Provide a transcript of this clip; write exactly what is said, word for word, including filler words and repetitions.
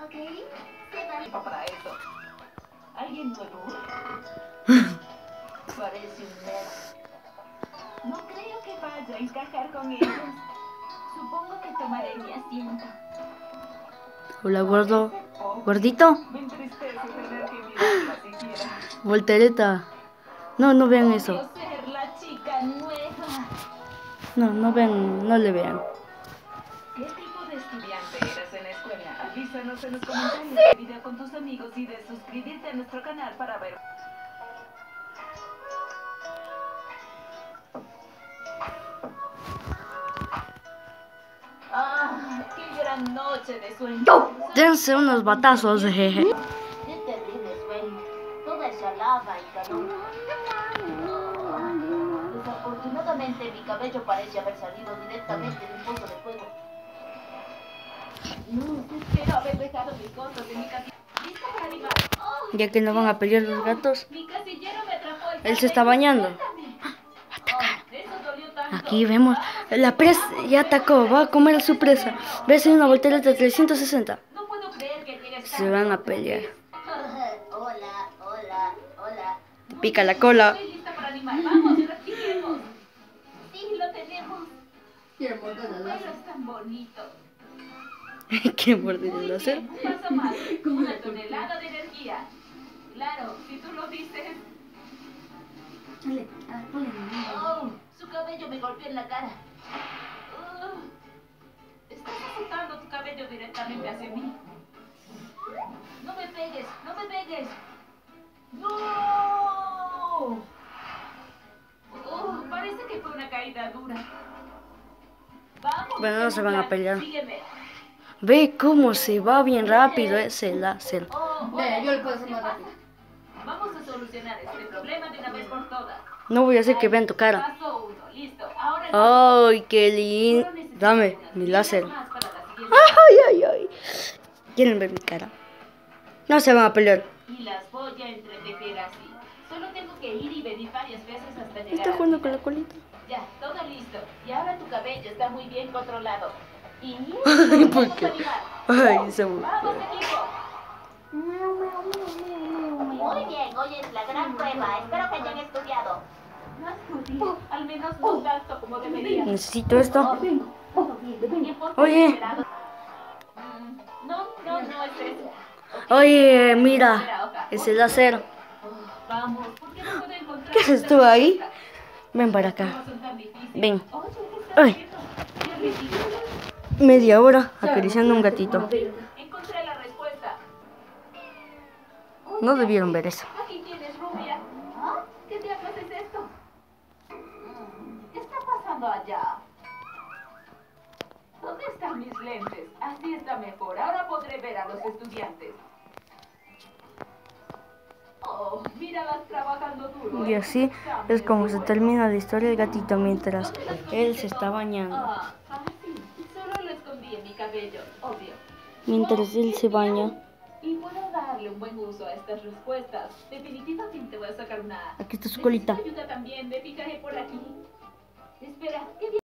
¿ok? Se va para eso. ¿Alguien nuevo? Parece un nerd. No creo que vaya a encajar con ellos. Supongo que tomaré mi asiento. Hola, gordo. ¿Gordito? Me entristece tener que mirarla siquiera. Voltereta. No, no vean eso. Odio ser la chica nueva. No, no vean, no le vean. ¿Qué tipo de estudiante eres en la escuela? Avísanos en los comentarios de video con tus amigos y de suscribirte a nuestro canal para ver. Ah, qué gran noche de sueño. Dense unos batazos, jeje. Qué terrible sueño. Toda esa lava y calor. Desafortunadamente mi cabello parece haber salido directamente de un pozo de fuego. No, espero haber dejado mis cosas en mi casillero. ¿Listo para animar? Oh, Ya que no van a pelear los gatos. mi casillero me atrapó el Él se está bañando. Atacar. Eso dolió tanto. Aquí vemos. La presa ya atacó. Va a comer su presa. Ves una voltereta de trescientos sesenta. No puedo creer que llegues Se van a pelear. Hola, hola, hola. Pica la cola. Estoy lista para animar. Vamos, practiquemos. Sí, lo tenemos. Quiero morder Tu la pelo laza. es tan bonito. ¿Qué morder Muy el láser? bien, un paso más. Una tonelada de energía. Claro, si tú lo dices. Dale, a ver, ponle en el Oh, su cabello me golpeó en la cara. Uh, estás azotando tu cabello directamente hacia mí. No me pegues, no me pegues. ¡No! Oh, parece que fue una caída dura. Vamos. Bueno, no se van a pelear. Sígueme. Ve cómo se va bien rápido ese láser. Oh, Ve, hola, yo le puedo hacer ¿qué más pasa? rápido. Vamos a solucionar este problema de una vez por todas. No voy a hacer que vean tu cara. Paso uno, listo. Ahora el paso Ay, qué lindo. Solo necesito Dame unas mi pilas láser. más para la siguiente. Ay, ay, ay. ¿Quieren ver mi cara? No se van a pelear. Y las voy a entretejer así. Solo tengo que ir y venir varias veces hasta llegar. Está al jugando con la final. colita. Ya, todo listo. Y ahora tu cabello está muy bien controlado. Y Ay, ¿por vamos qué? a animar. Ay, se volteó. Vamos, equipo. Muy bien, hoy es la gran prueba. Espero que hayan estudiado. No estudié, al menos no tanto como debería. Necesito esto. Tiempos Oye. desesperados. Mm, No, no, no es eso. Oye, mira. Es el láser. Oh, vamos, ¿por qué no puedo encontrar ¿Qué haces esta tú ahí? respuesta? Ven para Estas acá. cosas son tan difíciles. Ven. Oye, ¿qué estás Ay. haciendo? Qué ridículo. Media hora acariciando un gatito. Encontré la respuesta. No debieron ver eso. Aquí tienes, rubia. ¿Ah? ¿Qué diablos es esto? ¿Qué está pasando allá? ¿Dónde están mis lentes? Así está mejor. Ahora podré ver a los estudiantes. Oh, míralas trabajando duro. Y así es como se termina la historia del gatito mientras él se está bañando. Ah, ah, sí. Solo lo escondí en mi cabello, obvio. Mientras él se baña. Y puedo darle un buen uso a estas respuestas. Definitivamente voy a sacar una... Aquí está su colita. Necesito ayuda también, me fijaré por aquí. Espera, ¿qué